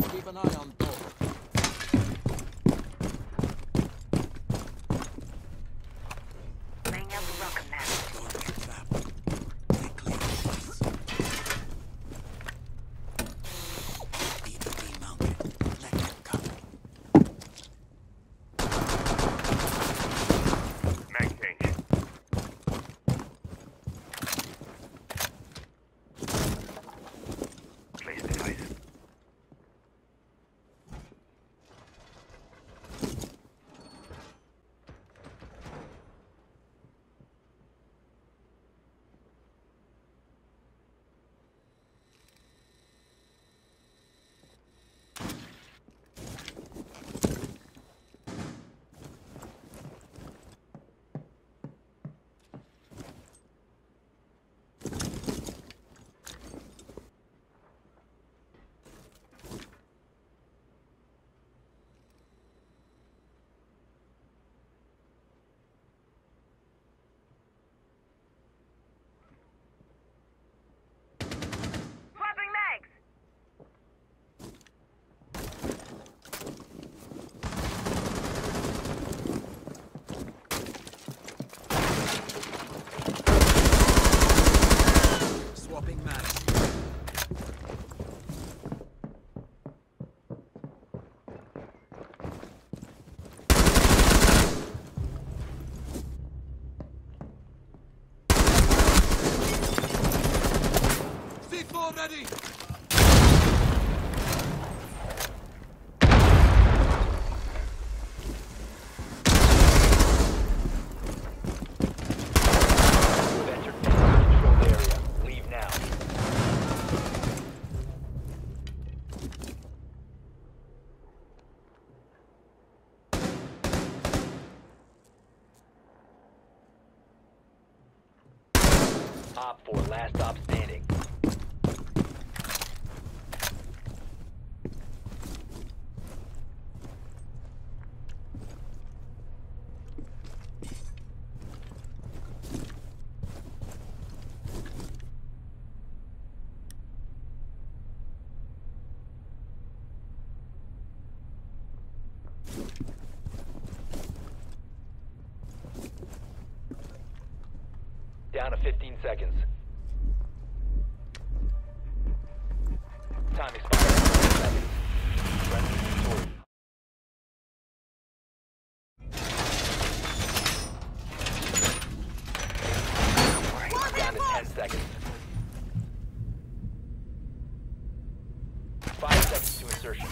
Keep an eye on both. Laying out the welcome mat. Swapping mags. C4 ready! Op 4, last stop standing. Down to 15 seconds. Time expired. 10 seconds. Friendly victorious. Down to 10 seconds. 5 seconds to insertion.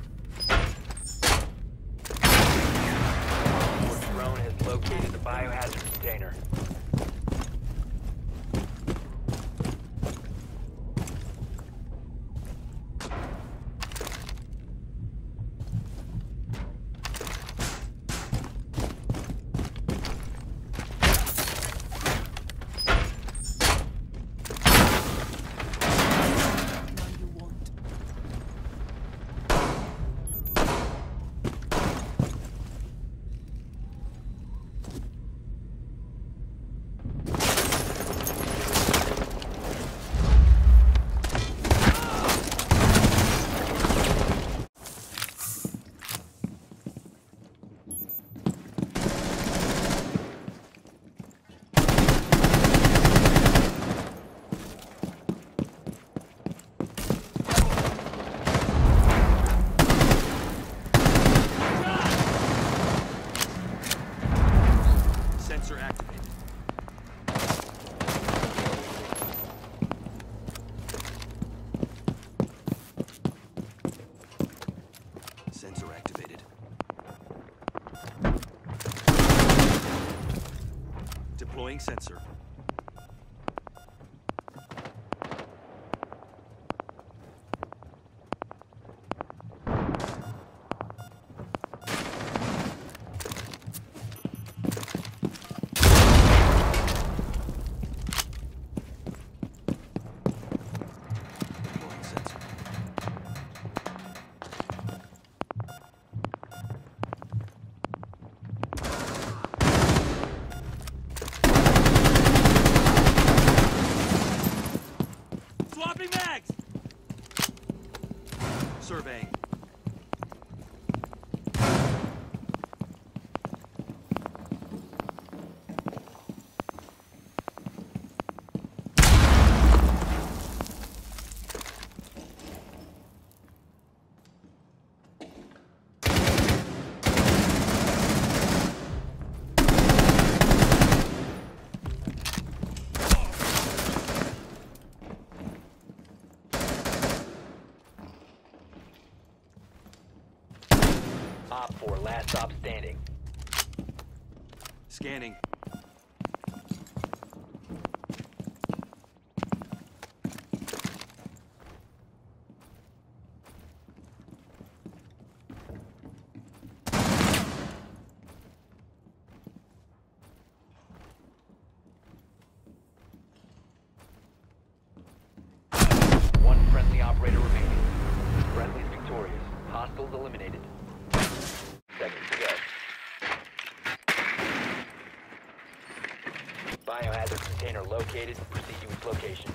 Your drone has located the biohazard container. Sensor activated. Sensor activated. Deploying sensor. Swapping mags! Surveying. Op 4, last stop standing. Scanning. One friendly operator remaining. Friendly's victorious. Hostiles eliminated. Seconds to go. Biohazard container located. Proceed to its location.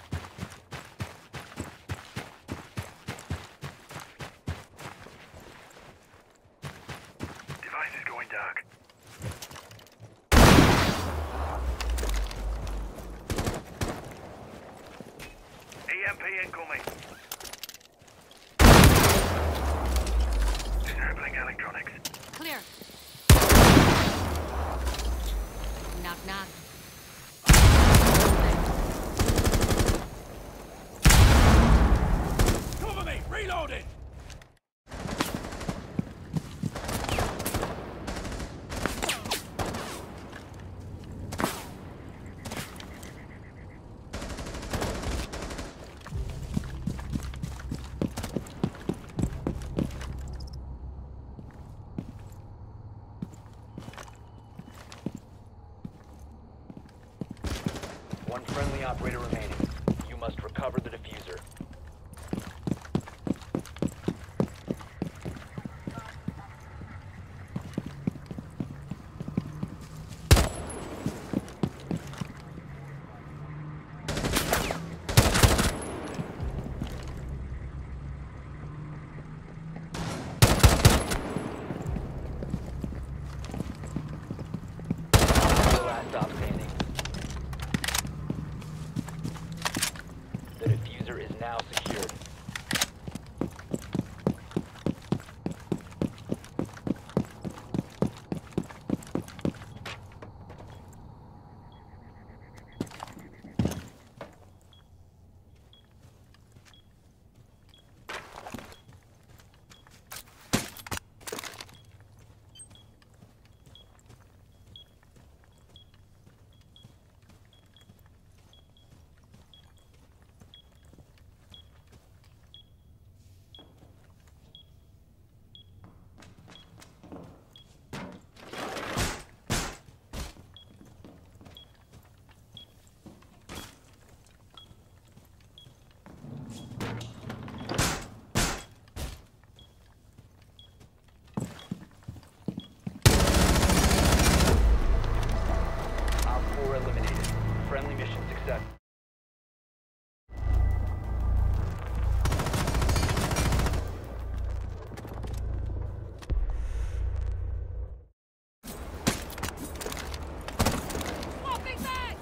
Device is going dark. EMP incoming. Disabling electronics. Clear. Knock, knock. Cover me! Reloading! One friendly operator remaining. You must recover the diffuser. The last stop standing. The diffuser is now secured. Op 4 eliminated. Friendly mission success. Swapping back!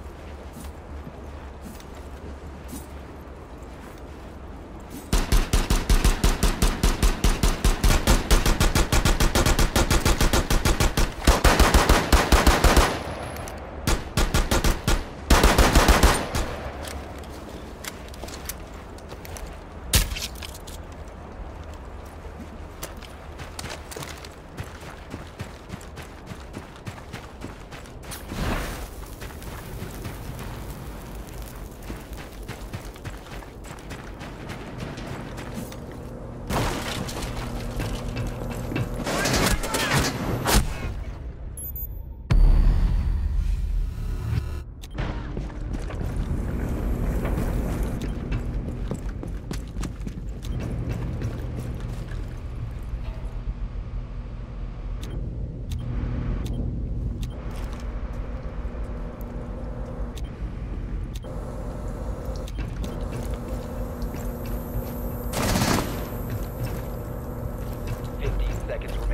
Seconds remaining.